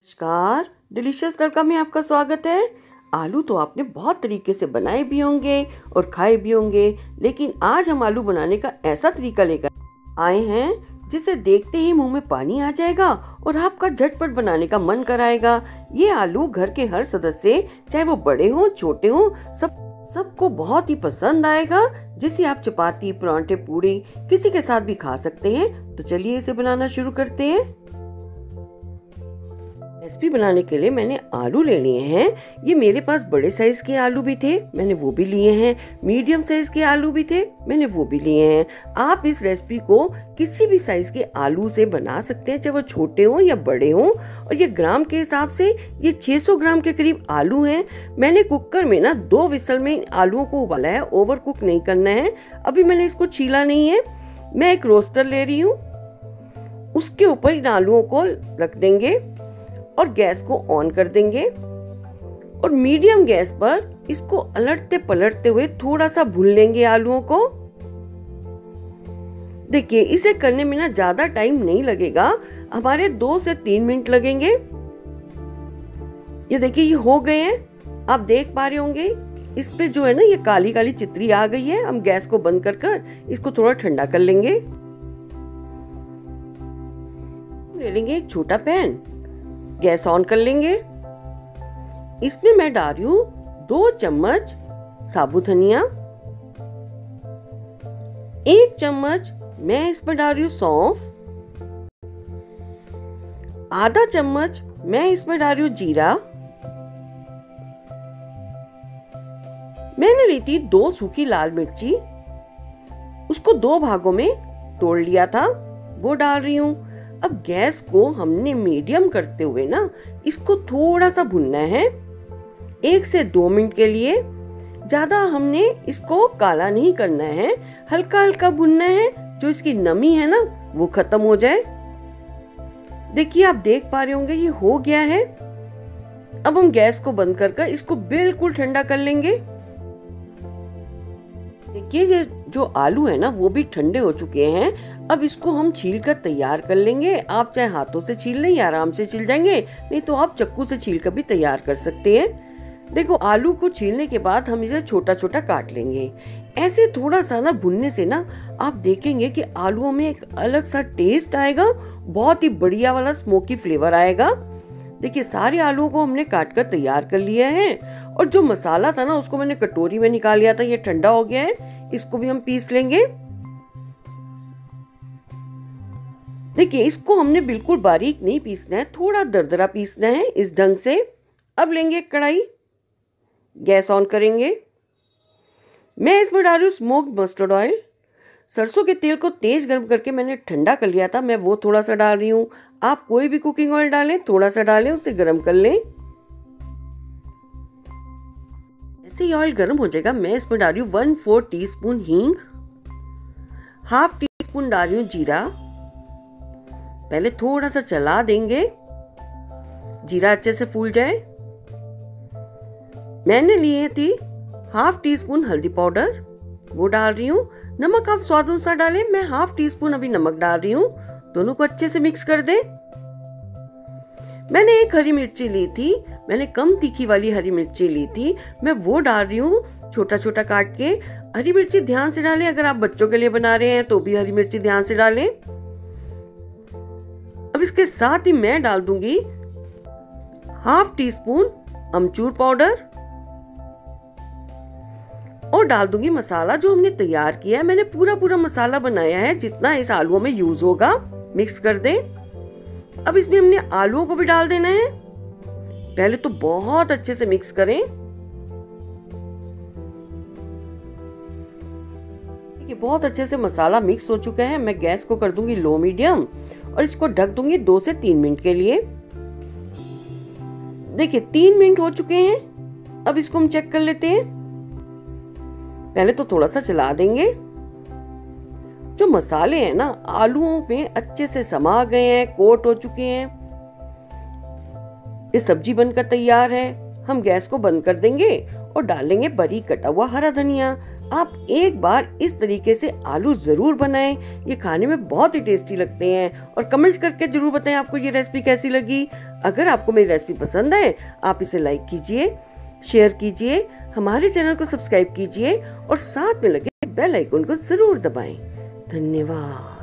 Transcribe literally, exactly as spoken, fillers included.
नमस्कार, डिलीशियस तड़का में आपका स्वागत है। आलू तो आपने बहुत तरीके से बनाए भी होंगे और खाए भी होंगे, लेकिन आज हम आलू बनाने का ऐसा तरीका लेकर आए हैं जिसे देखते ही मुंह में पानी आ जाएगा और आपका झटपट बनाने का मन कराएगा। ये आलू घर के हर सदस्य, चाहे वो बड़े हों छोटे हों, सब सबको बहुत ही पसंद आएगा, जिसे आप चपाती, परांठे, पूड़ी किसी के साथ भी खा सकते हैं। तो चलिए इसे बनाना शुरू करते हैं। रेसिपी बनाने के लिए मैंने आलू ले लिए हैं। ये मेरे पास बड़े साइज के आलू भी थे, मैंने वो भी लिए हैं। मीडियम साइज के आलू भी थे, मैंने वो भी लिए हैं। आप इस रेसिपी को किसी भी साइज के आलू से बना सकते हैं, चाहे वो छोटे हों या बड़े हों। और ये ग्राम के हिसाब से ये छह सौ ग्राम के करीब आलू हैं। मैंने कुकर में ना दो विसल में आलूओं को उबाला है, ओवर कुक नहीं करना है। अभी मैंने इसको छीला नहीं है। मैं एक रोस्टर ले रही हूँ, उसके ऊपर इन आलूओं को रख देंगे और गैस को ऑन कर देंगे और मीडियम गैस पर इसको अलटते पलटते हुए थोड़ा सा भून लेंगे आलूओं को। देखिए, इसे करने में ना ज्यादा टाइम नहीं लगेगा, हमारे दो से तीन मिनट लगेंगे। ये देखिए, ये हो गए हैं। आप देख पा रहे होंगे इस पे जो है ना ये काली काली चित्री आ गई है। हम गैस को बंद कर कर इसको थोड़ा ठंडा कर लेंगे। ले लेंगे एक छोटा पैन, गैस ऑन कर लेंगे। इसमें मैं डाल रही हूं दो चम्मच साबुत धनिया, एक चम्मच मैं इसमें डाल रही हूं सौंफ, आधा चम्मच मैं इसमें डाल रही हूं जीरा। मैंने ली थी दो सूखी लाल मिर्ची, उसको दो भागों में तोड़ लिया था, वो डाल रही हूं। अब गैस को हमने मीडियम करते हुए ना इसको थोड़ा सा भुनना है, एक से दो मिनट के लिए। ज्यादा हमने इसको काला नहीं करना है, हल्का हल्का भुनना है, जो इसकी नमी है ना वो खत्म हो जाए। देखिए, आप देख पा रहे होंगे ये हो गया है। अब हम गैस को बंद कर कर इसको बिल्कुल ठंडा कर लेंगे। देखिए, ये जो आलू है ना वो भी ठंडे हो चुके हैं। अब इसको हम छील कर तैयार कर लेंगे। आप चाहे हाथों से छील लें, आराम से छील जाएंगे, नहीं तो आप चक्कू से छील कर भी तैयार कर सकते हैं। देखो, आलू को छीलने के बाद हम इसे छोटा छोटा काट लेंगे। ऐसे थोड़ा सा ना भुनने से ना आप देखेंगे कि आलूओं में एक अलग सा टेस्ट आएगा, बहुत ही बढ़िया वाला स्मोकी फ्लेवर आएगा। देखिए, सारे आलूओं को हमने काट कर तैयार कर लिया है और जो मसाला था ना उसको मैंने कटोरी में निकाल लिया था। ये ठंडा हो गया है, इसको भी हम पीस लेंगे। देखिए, इसको हमने बिल्कुल बारीक नहीं पीसना है, थोड़ा दरदरा पीसना है इस ढंग से। अब लेंगे एक कढ़ाई, गैस ऑन करेंगे। मैं इसमें डाल रही हूँ स्मोक्ड मस्टर्ड ऑयल। सरसों के तेल को तेज गर्म करके मैंने ठंडा कर लिया था, मैं वो थोड़ा सा डाल रही हूँ। आप कोई भी कुकिंग ऑयल डालें, थोड़ा सा डालें, उसे गर्म कर लें। ऐसे ही ऑयल गर्म हो जाएगा, मैं इसमें डाल रही हूँ वन फोर टी स्पून हींग, हाफ टी स्पून डाल रही हूँ जीरा। पहले थोड़ा सा चला देंगे, जीरा अच्छे से फूल जाए। मैंने लिए थी हाफ टी स्पून हल्दी पाउडर, वो डाल रही हूँ। नमक आप स्वाद अनुसार डालें, मैं हाफ टी स्पून अभी नमक डाल रही हूँ। दोनों को अच्छे से मिक्स कर दें। मैंने एक हरी मिर्ची ली थी, मैंने कम तीखी वाली हरी मिर्ची ली थी, मैं वो डाल रही हूँ छोटा छोटा काट के। हरी मिर्ची ध्यान से डालें, अगर आप बच्चों के लिए बना रहे हैं तो भी हरी मिर्ची ध्यान से डालें। अब इसके साथ ही मैं डाल दूंगी हाफ टी स्पून अमचूर पाउडर और डाल दूंगी मसाला जो हमने तैयार किया है। मैंने पूरा पूरा मसाला बनाया है, जितना इस आलूओं में यूज होगा। मिक्स कर दें। अब इसमें हमने आलूओं को भी डाल देना है। पहले तो बहुत अच्छे से मिक्स करें। ये बहुत अच्छे से मसाला मिक्स हो चुका है। मैं गैस को कर दूंगी लो मीडियम और इसको ढक दूंगी दो से तीन मिनट के लिए। देखिए, तीन मिनट हो चुके हैं। अब इसको हम चेक कर लेते हैं। पहले तो थोड़ा सा चला देंगे। जो मसाले हैं ना आलूओं में अच्छे से समा गए हैं, कोट हो चुके हैं। ये सब्जी बनकर तैयार है। हम गैस को बंद कर देंगे और डालेंगे बारीक कटा हुआ हरा धनिया। आप एक बार इस तरीके से आलू ज़रूर बनाएं, ये खाने में बहुत ही टेस्टी लगते हैं। और कमेंट्स करके ज़रूर बताएं आपको ये रेसिपी कैसी लगी। अगर आपको मेरी रेसिपी पसंद है आप इसे लाइक कीजिए, शेयर कीजिए, हमारे चैनल को सब्सक्राइब कीजिए और साथ में लगे बेल आइकन को ज़रूर दबाएं। धन्यवाद।